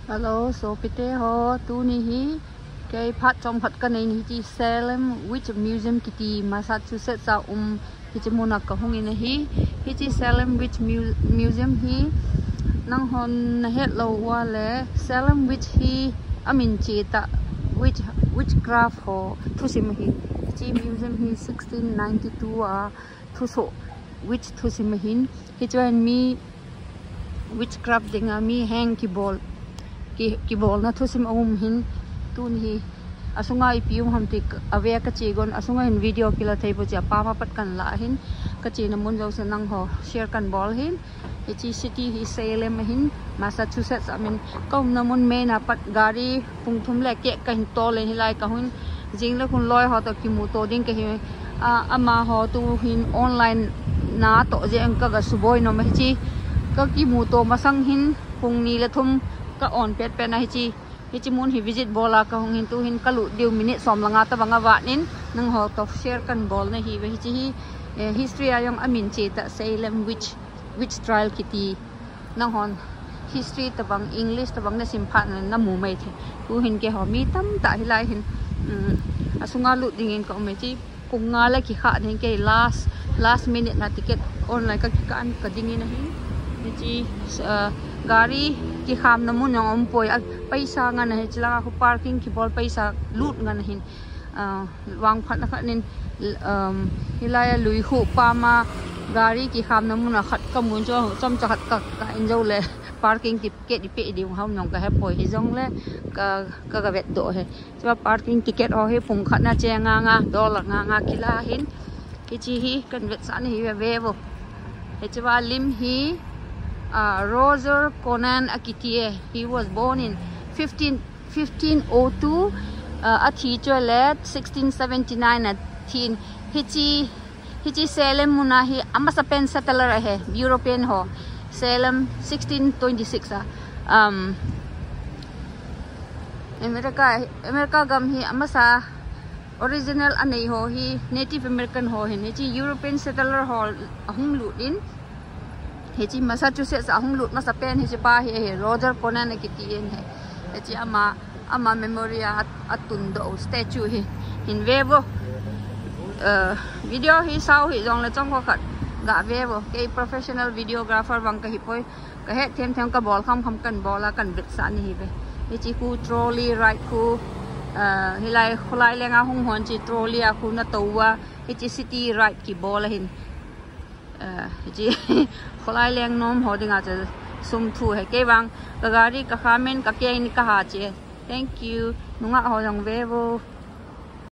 Hello, so pite ho tu ni hi cái phát trong phát cái này ni chi Salem Witch Museum kiti Massachusetts sa hi chi muna ka hung in hi chi Salem Witch Museum hi nang hon na het lo wa le Salem Witch hi amin chi ta witchcraft ho thusim hi chi museum hi 1692 a thuso witch thusim hin hi join me witchcraft dinga mi hang ki bol na thusim hin tun hi asunga ipium hamtik ave ka chigon asunga in video kila thai po cha pa ma pat kan la hin ka chi na mun jo se nang ho share kan bol hin hi city hi Salem hin Massachusetts amin kom na mun me na pat gari pung thum le ke ka hin to le hi lai ka hun jing le khun loi ho to ki mu to ding ka hi ama ho tu hin online na to je ang ka ga suboi no ma chi ka ki mu to masang hin pung ni le thum ka on pet pe na hi chi mun hi visit bola ka hong hin tu hin kalu diu minute som langa ta banga wa nin nang ho to share kan bol na hi ve hi history ayong amin che ta Salem Witch Trial kiti nang hon history ta bang English ta bang na simpha na mu mai the tu hin ke ho mi tam ta hi lai hin asunga lu dingin ko me chi kunga la ki kha ning ke last minute na ticket online ka kan ka dingin na hi chi gari ki kham na mun yong poi paisa nga na hechla ko parking ki bol paisa loot nga na hin wang phat na khat nin hilaya lui hu pa ma gari ki kham na mun khat ka mun cho chom cha khat ka enjo le parking ticket di pe di hom yong ka he poi hi jong le ka vet do he cha parking ticket o he pung khat na che nga dollar nga kila hin chi hi kan vet sa ni ve vo he cha lim hi Roger Conan Akitie. He was born in 1502. A teacher led 1679 at teen. Hichi Salem muna hi amasa pen settler hai European ho. Salem 1626 America gam hi amasa original anei ho hi Native American ho hin hichi European settler ho ahung ludin hichi Massachusetts ahung lut ma sapen hichi pa hi Roger Conan Akitie he hichi ama memoria atun do statue hi in vevo video hi sau hi jong le chong ko khat ga vevo ke professional videographer wang ka hi poi ka he them ka bol kham kan bola kan bit sa ni hi ve hichi ku trolley right ku hilai khulai lenga hung hon chi trolley a ku na towa hichi city right ki bola hin ji khulai leng nom ho dinga cha sum thu he ke wang ka gari ka khamen ka ke ni ka ha che thank you nunga ho jong vevo